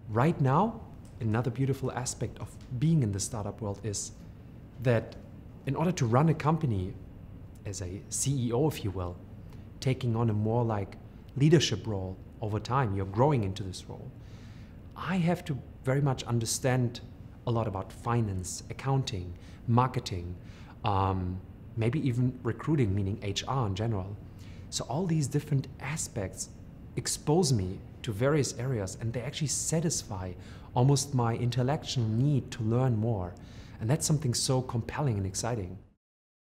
Right now, another beautiful aspect of being in the startup world is that in order to run a company as a CEO, if you will, taking on a more like leadership role over time, you're growing into this role, I have to very much understand a lot about finance, accounting, marketing, maybe even recruiting, meaning HR in general. So all these different aspects expose me to various areas, and they actually satisfy almost my intellectual need to learn more. And that's something so compelling and exciting.